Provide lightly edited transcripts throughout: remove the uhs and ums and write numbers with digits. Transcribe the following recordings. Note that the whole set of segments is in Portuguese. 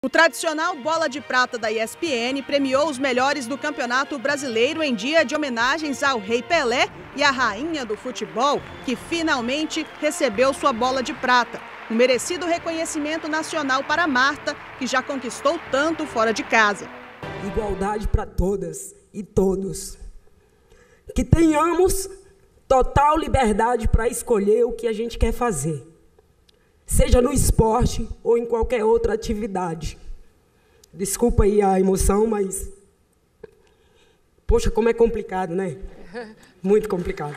O tradicional Bola de Prata da ESPN premiou os melhores do Campeonato Brasileiro em dia de homenagens ao Rei Pelé e à rainha do futebol, que finalmente recebeu sua bola de prata. Um merecido reconhecimento nacional para Marta, que já conquistou tanto fora de casa. Igualdade para todas e todos. Que tenhamos total liberdade para escolher o que a gente quer fazer. Seja no esporte ou em qualquer outra atividade. Desculpa aí a emoção, mas... Poxa, como é complicado, né? Muito complicado.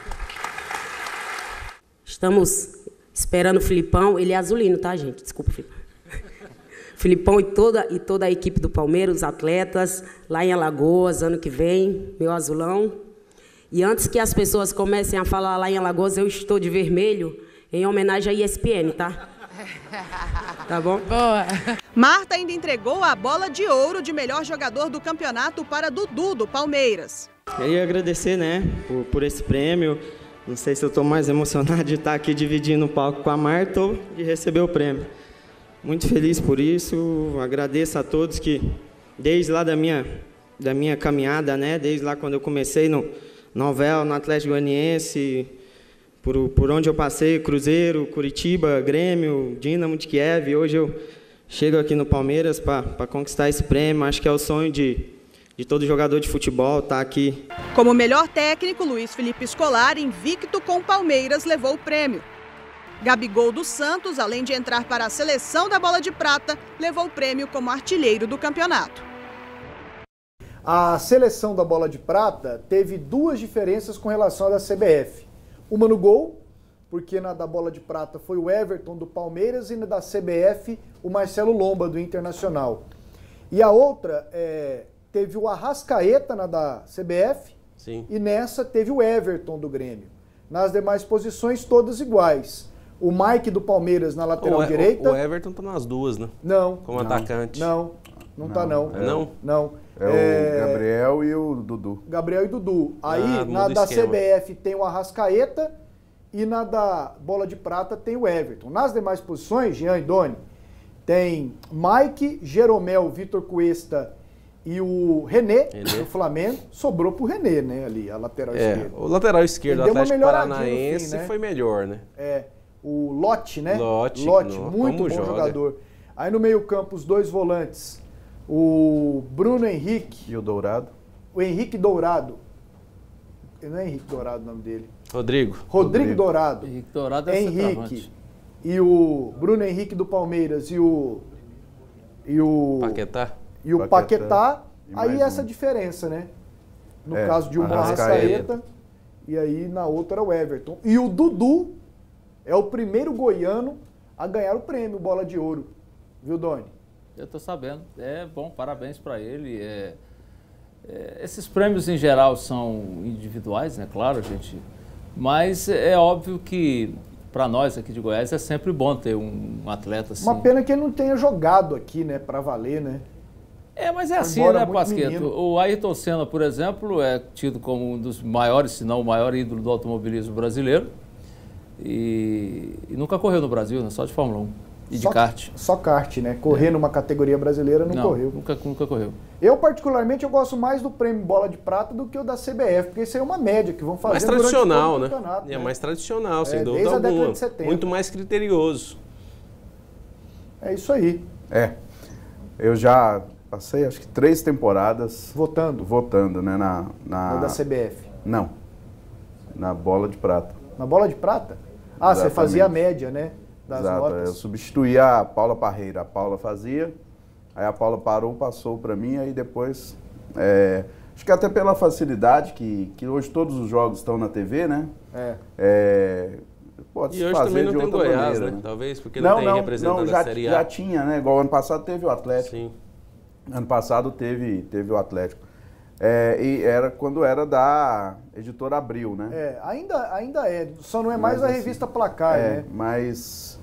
Estamos esperando o Filipão. Ele é azulino, tá, gente? Desculpa, Filipão. Filipão e toda a equipe do Palmeiras, os atletas, lá em Alagoas, ano que vem, meu azulão. E antes que as pessoas comecem a falar lá em Alagoas, eu estou de vermelho, em homenagem à ESPN, tá? Tá bom? Boa! Marta ainda entregou a bola de ouro de melhor jogador do campeonato para Dudu, do Palmeiras. Queria agradecer, né, por esse prêmio. Não sei se eu estou mais emocionado de estar aqui dividindo o palco com a Marta ou de receber o prêmio. Muito feliz por isso. Agradeço a todos que, desde lá da minha caminhada, né, desde lá quando eu comecei no Novel, no Atlético Goianiense, por onde eu passei, Cruzeiro, Curitiba, Grêmio, Dinamo de Kiev, hoje eu chego aqui no Palmeiras para conquistar esse prêmio. Acho que é o sonho de todo jogador de futebol estar aqui. Como melhor técnico, Luiz Felipe Scolari, invicto com o Palmeiras, levou o prêmio. Gabigol dos Santos, além de entrar para a seleção da Bola de Prata, levou o prêmio como artilheiro do campeonato. A seleção da Bola de Prata teve duas diferenças com relação à da CBF. Uma no gol, porque na da Bola de Prata foi o Everton do Palmeiras e na da CBF o Marcelo Lomba do Internacional. E a outra, teve o Arrascaeta na da CBF. Sim. E nessa teve o Everton do Grêmio. Nas demais posições todas iguais. O Mike do Palmeiras na lateral direita. O Everton tá nas duas, né? Não. Como atacante. Não tá não. Não? Não. É o Gabriel e o Dudu. Gabriel e Dudu. Aí, na da CBF tem o Arrascaeta e na da Bola de Prata tem o Everton. Nas demais posições, Jean e Doni, tem Mike, Jeromel, Vitor Cuesta e o René, do Flamengo. Sobrou pro René, né, ali, a lateral esquerda. O lateral esquerdo do Atlético Paranaense fim, né? foi melhor, né? O Lotti, né? Lotti, muito bom jogador. Aí no meio-campo, os dois volantes. O Bruno Henrique. E o Dourado? O Henrique Dourado. Não é Henrique Dourado o nome dele. Rodrigo Dourado. Henrique Dourado é Henrique. E o Bruno Henrique do Palmeiras e o Paquetá. E o Paquetá. Aí essa diferença, né? No caso de uma Arrascaeta. E aí na outra o Everton. E o Dudu é o primeiro goiano a ganhar o prêmio Bola de Ouro. Viu, Doni? Eu estou sabendo. É bom, parabéns para ele. Esses prêmios, em geral, são individuais, né? Claro, gente. Mas é óbvio que, para nós aqui de Goiás, é sempre bom ter um atleta assim. Uma pena que ele não tenha jogado aqui, né? Para valer, né? Mas é assim, né, Pasqueto? O Ayrton Senna, por exemplo, é tido como um dos maiores, se não o maior ídolo do automobilismo brasileiro. E nunca correu no Brasil, né? Só de Fórmula 1. E de kart. Só kart, né? Correr numa categoria brasileira não correu. Nunca correu. Eu, particularmente, eu gosto mais do prêmio Bola de Prata do que o da CBF, porque isso aí é uma média que vão fazer mais tradicional, durante todo o campeonato, né? É mais tradicional, sem dúvida desde alguma. A década de 70. Muito mais criterioso. É isso aí. Eu já passei, acho que 3 temporadas... Votando, né? Na da CBF? Não. Na Bola de Prata. Na Bola de Prata? Exatamente. Você fazia a média, né? Das notas. Eu substituía a Paula Parreira. A Paula fazia, aí a Paula parou, passou para mim, aí depois... acho que até pela facilidade, que hoje todos os jogos estão na TV, né? Pode e hoje fazer também não de tem outra Goiás, maneira, né? Talvez porque não tem representante da Série A. Já tinha, né? Igual ano passado teve o Atlético. Sim. Ano passado teve o Atlético. E era quando era da Editora Abril, né? Ainda é. Só não é mais a revista Placar, né? Mas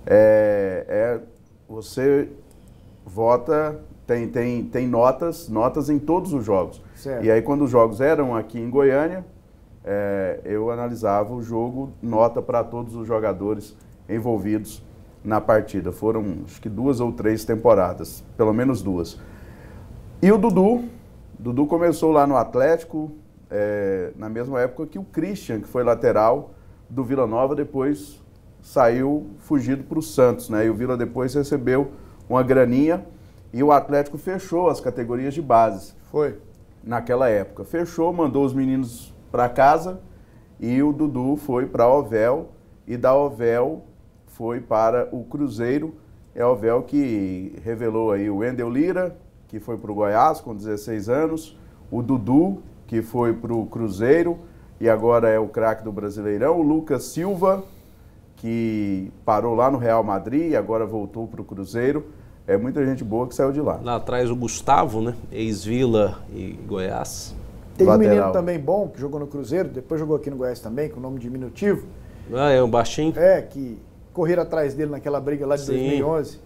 você vota, tem notas em todos os jogos. Certo. E aí quando os jogos eram aqui em Goiânia, eu analisava o jogo, nota para todos os jogadores envolvidos na partida. Foram, acho que 2 ou 3 temporadas, pelo menos 2. E o Dudu começou lá no Atlético, na mesma época que o Christian, que foi lateral do Vila Nova, depois saiu fugido para o Santos, né? E o Vila depois recebeu uma graninha e o Atlético fechou as categorias de base. Foi. Naquela época. Fechou, mandou os meninos para casa e o Dudu foi para a Ovel e da Ovel foi para o Cruzeiro. É a Ovel que revelou aí o Wendel Lira, que foi para o Goiás com 16 anos, o Dudu, que foi para o Cruzeiro e agora é o craque do Brasileirão, o Lucas Silva, que parou lá no Real Madrid e agora voltou para o Cruzeiro. É muita gente boa que saiu de lá. Lá atrás o Gustavo, né? Ex-Vila e Goiás. Tem um menino também bom que jogou no Cruzeiro, depois jogou aqui no Goiás também, com o nome diminutivo. Ah, é um baixinho? Que correram atrás dele naquela briga lá de 2011.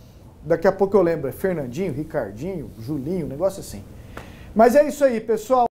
Daqui a pouco eu lembro, é Fernandinho, Ricardinho, Julinho, um negócio assim. Mas é isso aí, pessoal.